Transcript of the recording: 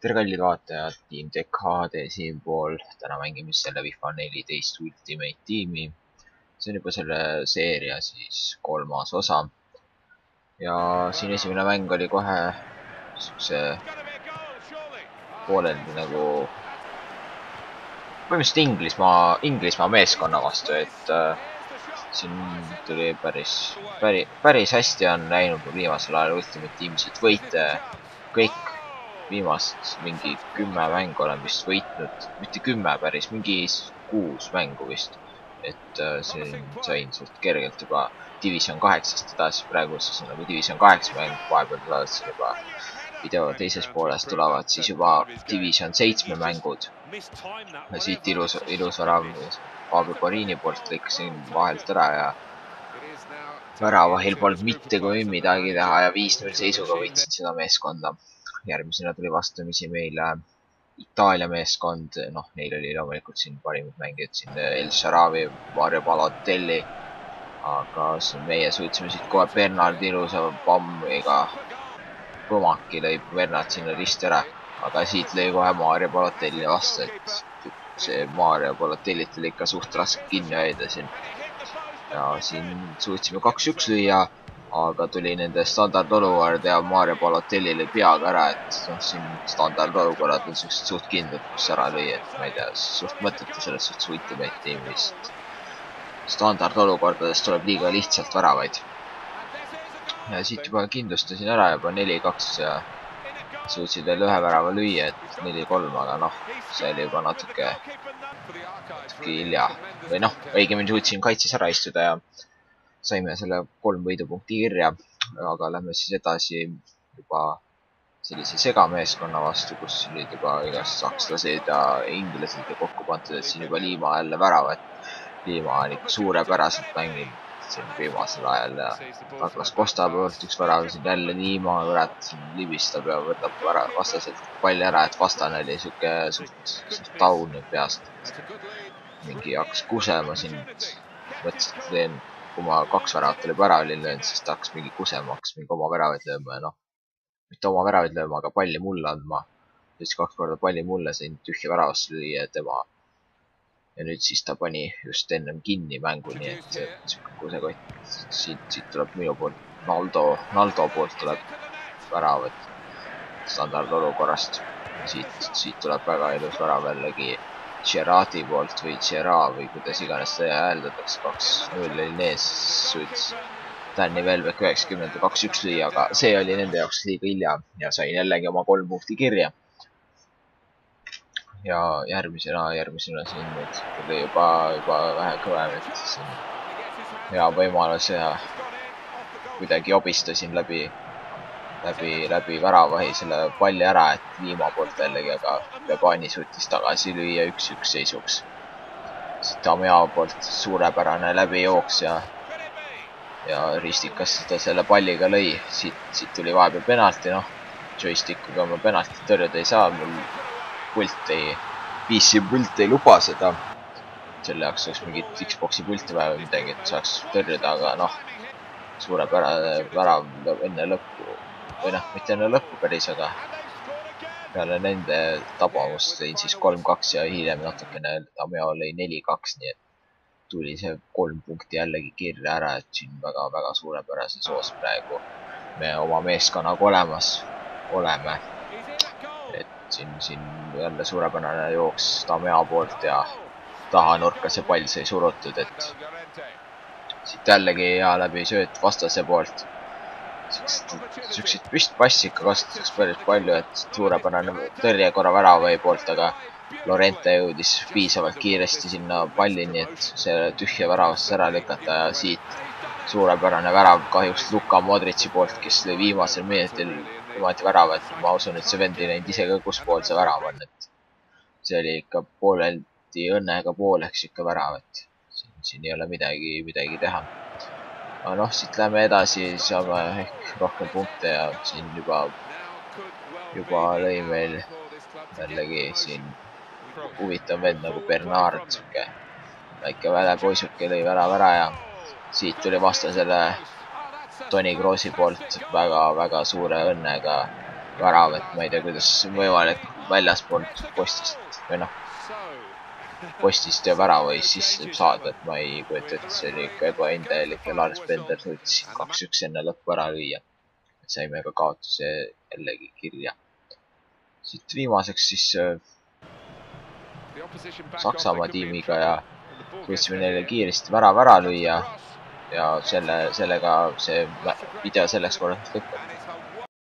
tere kallid vaatajad, tiim TKD siinpool. Täna mängime selle FIFA 14 Ultimate tiimi. See on juba selle seeria siis 3. osa. Ja siin esimene mäng oli kohe siukse pooleldi nagu põhimõtteliselt Inglismaa meeskonna vastu, et siin tuli päris hästi on läinud viimasel ajal Ultimate tiimis, et võite kõik viimast mingi 10 mängu olen vist võitnud, mitte 10 päris, mingi 6 mängu vist. Et siin sain suht kergelt juba Division 8-st edasi, praegu siis on nagu Division 8 mäng, vahepeal tulevad siin juba video teises pooles tulevad siis juba Division 7 mängud. Ja siit ilus värav Fabio Borini poolt lõikasin vahelt ära ja väravahil polnud mitte kui midagi teha ja 5-0 seisuga võitsin seda meeskonda. Järgmisena tuli vastamisi meile Itaalia meeskond, noh, neil oli loomulikult siin parimad mängijad siin El Shaarawy, Mario Balotelli, aga meie suutsime siit kohe Bernard ilusa pommiga, Põmaki lõi Bernard sinna risti ära, aga siit lõi kohe Mario Balotelli vastu, et see Mario Balotellit oli ikka suht raske kinni hoida siin. Ja siin suutsime 2-1 lüüa, aga tuli nende standardolukord ja Mario Balotelli lõi peaga ära, et noh, siin standardolukorrad on sellised suht kindlad, kus ära lõi, et ma ei tea, suht mõttetu selles suhtes Ultimate tiimist. Standardolukordadest tuleb liiga lihtsalt väravaid. Ja siit juba kindlustasin ära juba 4-2 ja suutsin veel ühe värava lüüa, et 4-3, aga noh, see oli juba natuke hilja. Või noh, õigemini suutsin kaitses ära istuda ja saime selle 3 võidupunkti kirja, aga lähme siis edasi juba sellise segameeskonna vastu, kus olid juba igast sakslased ja inglased ja kokku pandud, et siin juba Liima jälle väravat. Liima on ikka suurepäraselt mänginud siin viimasel ajal ja Douglas Costa poolt üks värav, siin jälle Liima võrat libistab ja võtab vastaselt palli ära, et vastane oli siuke suht taun peast. Mingi hakkas kusema siin, mõtlesin, et teen kui ma 2 väravat oli ära olin löönud, siis ta hakkas mingi kusema, hakkas mingi oma väravaid lööma ja noh, mitte oma väravaid lööma, aga palli mulle andma. Siis 2 korda palli mulle, sain tühja väravasse lüüa tema. Ja nüüd siis ta pani just ennem kinni mängu, nii et siuke kusekott. Siit tuleb minu poolt, Naldo poolt tuleb värav, et standardolukorrast. Siit tuleb väga ilus värav jällegi Gerrardi poolt või Gerrard või kuidas iganes seda hääldatakse, 2-0 oli nees, suuts Danny Welbeck 90 2-1 lüüa, aga see oli nende jaoks liiga hilja ja sain jällegi oma 3 punkti kirja. Ja järgmisena siin nüüd tuli juba vähe kõvem, et siin hea võimalus ja kuidagi jobistasin läbi väravahi selle palli ära, et Liima poolt jällegi, aga Pebani suutis tagasi lüüa 1-1 seisuks. Siit Tamjao poolt suurepärane läbijooks ja ristikas seda selle palliga lõi. Siit tuli vahepeal penalti, noh, joystickuga ma penalti tõrjuda ei saa, mul PC pult ei luba seda. Selle jaoks oleks mingit Xboxi pulti vaja või midagi, et saaks tõrjuda, aga noh, suurepärane värav enne lõppu. Või noh, mitte enne lõppu päris, aga peale nende tabavust lõin siis 3-2 ja hiljem natukene Tamjao lõi 4-2, nii et tuli see 3 punkti jällegi kirja ära, et siin väga suurepärases oos praegu me oma meeskonnaga olemas oleme. Et siin jälle suurepärane jooks Tamjao poolt ja taha nurka see pall sai surutud, et siit jällegi hea läbi sööt vastase poolt. Siukseid püstpassi ikka kasutatakse päris palju, et suurepärane tõrje korra väravai poolt, aga Lorente jõudis piisavalt kiiresti sinna pallini, et see tühja väravasse ära lükata ja siit suurepärane värav kahjuks Luka Modrici poolt, kes lõi viimasel minutil niimoodi värava, et ma usun, et see vend ei näinud ise ka, kus pool see värav on, et see oli ikka pooleldi õnnega pooleks ikka värav, et siin ei ole midagi teha. Aga noh, siit läheme edasi, saame ehk rohkem punkte ja siin juba lõi meil jällegi siin huvitav vend nagu Bernard, siuke väike välepoisuke lõi värava ära ja siit tuli vastasele Toni Kroosi poolt väga suure õnnega värav, et ma ei tea, kuidas on võimalik väljaspoolt postist või noh, postist ja värava võis sisse saada, et ma ei kujuta, et see oli ikka ebaindelik ja Lars Bender suutis 2-1 enne lõppu ära lüüa. Saime ka kaotuse jällegi kirja. Siit viimaseks siis Saksamaa tiimiga ja suutsime neile kiiresti värava ära lüüa ja sellega see video selleks korraks lõpeb.